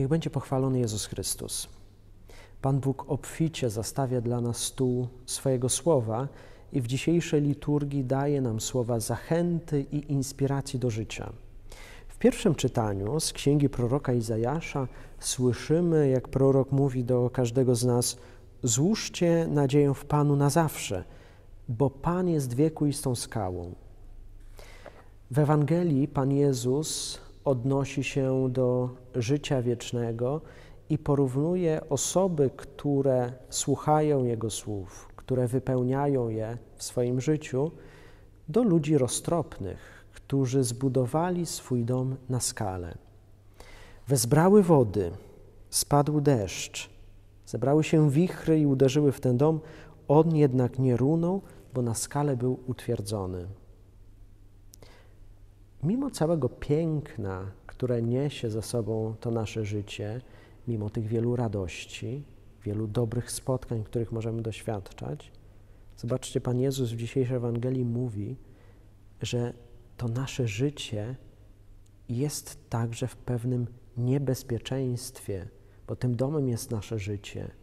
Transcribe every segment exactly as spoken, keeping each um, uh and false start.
Niech będzie pochwalony Jezus Chrystus. Pan Bóg obficie zastawia dla nas stół swojego słowa i w dzisiejszej liturgii daje nam słowa zachęty i inspiracji do życia. W pierwszym czytaniu z księgi proroka Izajasza słyszymy, jak prorok mówi do każdego z nas: złóżcie nadzieję w Panu na zawsze, bo Pan jest wiekuistą skałą. W Ewangelii Pan Jezus odnosi się do życia wiecznego i porównuje osoby, które słuchają Jego słów, które wypełniają je w swoim życiu, do ludzi roztropnych, którzy zbudowali swój dom na skale. Wezbrały wody, spadł deszcz, zebrały się wichry i uderzyły w ten dom, on jednak nie runął, bo na skale był utwierdzony. Mimo całego piękna, które niesie ze sobą to nasze życie, mimo tych wielu radości, wielu dobrych spotkań, których możemy doświadczać, zobaczcie, Pan Jezus w dzisiejszej Ewangelii mówi, że to nasze życie jest także w pewnym niebezpieczeństwie, bo tym domem jest nasze życie.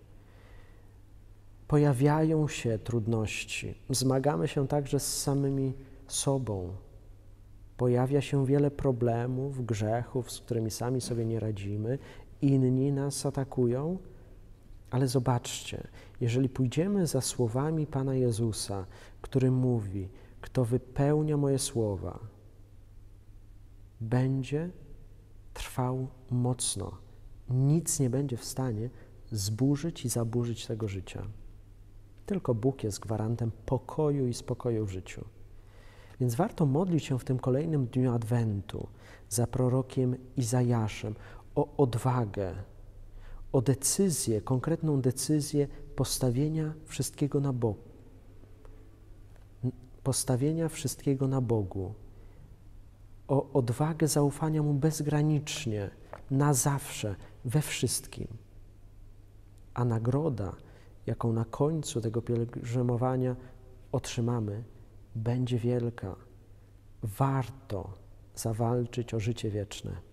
Pojawiają się trudności, zmagamy się także z samymi sobą. Pojawia się wiele problemów, grzechów, z którymi sami sobie nie radzimy, inni nas atakują, ale zobaczcie, jeżeli pójdziemy za słowami Pana Jezusa, który mówi: kto wypełnia moje słowa, będzie trwał mocno. Nic nie będzie w stanie zburzyć i zaburzyć tego życia. Tylko Bóg jest gwarantem pokoju i spokoju w życiu. Więc warto modlić się w tym kolejnym dniu Adwentu za prorokiem Izajaszem o odwagę, o decyzję, konkretną decyzję postawienia wszystkiego na Bogu. Postawienia wszystkiego na Bogu. O odwagę zaufania Mu bezgranicznie, na zawsze, we wszystkim. A nagroda, jaką na końcu tego pielgrzymowania otrzymamy, będzie wielka. Warto zawalczyć o życie wieczne.